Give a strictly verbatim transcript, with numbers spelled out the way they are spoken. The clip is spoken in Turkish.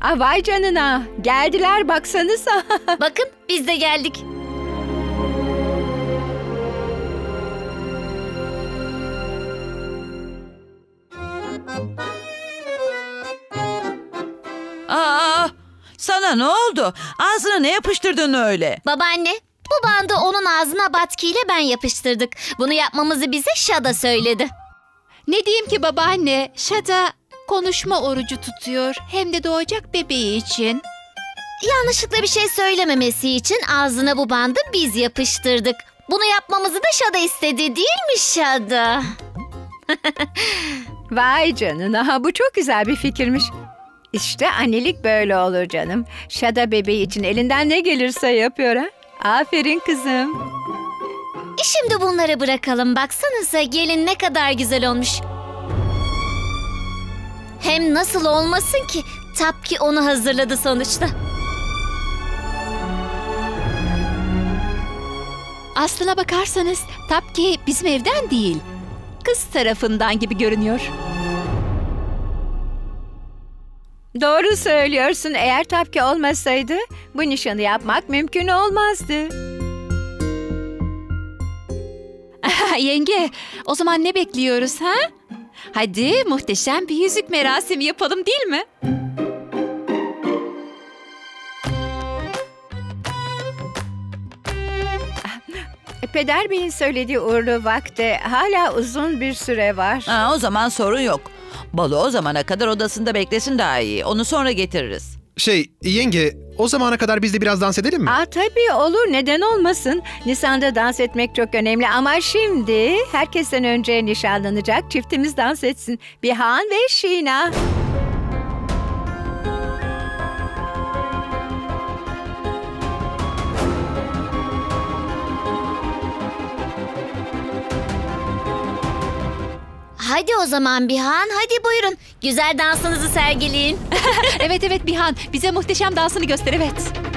Aa, vay canına. Geldiler baksanıza. Bakın biz de geldik. Aa, sana ne oldu? Ağzına ne yapıştırdın öyle? Babaanne, bu bandı onun ağzına batkıyla ben yapıştırdık. Bunu yapmamızı bize Şada söyledi. Ne diyeyim ki babaanne, Şada konuşma orucu tutuyor. Hem de doğacak bebeği için. Yanlışlıkla bir şey söylememesi için ağzına bu bandı biz yapıştırdık. Bunu yapmamızı da Şada istedi, değil mi Şada? Vay canına. Bu çok güzel bir fikirmiş. İşte annelik böyle olur canım. Şada bebeği için elinden ne gelirse yapıyor ha. Aferin kızım. E şimdi bunları bırakalım. Baksanıza gelin ne kadar güzel olmuş. Hem nasıl olmasın ki? Tapki onu hazırladı sonuçta. Aslına bakarsanız Tapki bizim evden değil, kız tarafından gibi görünüyor. Doğru söylüyorsun. Eğer Tapki olmasaydı bu nişanı yapmak mümkün olmazdı. Yenge, o zaman ne bekliyoruz ha? Hadi muhteşem bir yüzük merasimi yapalım, değil mi? Peder Bey'in söylediği uğurlu vakte hala uzun bir süre var. Aa, o zaman sorun yok. Balo o zamana kadar odasında beklesin daha iyi. Onu sonra getiririz. Şey, yenge, o zamana kadar biz de biraz dans edelim mi? Aa, tabii olur, neden olmasın. Nisan'da dans etmek çok önemli ama şimdi herkesten önce nişanlanacak çiftimiz dans etsin. Bihan ve Şina. Hadi o zaman Bihan, hadi buyurun. Güzel dansınızı sergileyin. Evet evet Bihan, bize muhteşem dansını göster, evet.